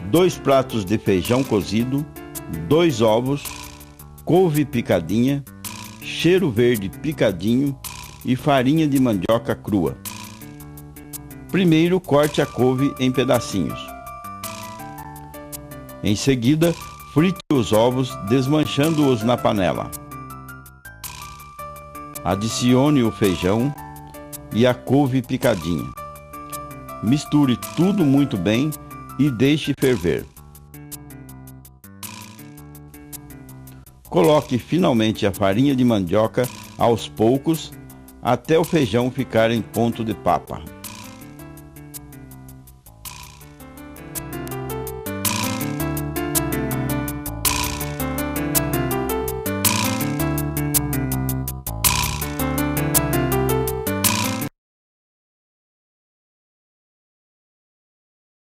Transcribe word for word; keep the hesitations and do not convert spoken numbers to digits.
dois pratos de feijão cozido, dois ovos, couve picadinha, cheiro verde picadinho e farinha de mandioca crua. Primeiro, corte a couve em pedacinhos. Em seguida, frite os ovos, desmanchando-os na panela. Adicione o feijão e a couve picadinha. Misture tudo muito bem e deixe ferver. Coloque finalmente a farinha de mandioca aos poucos até o feijão ficar em ponto de papa.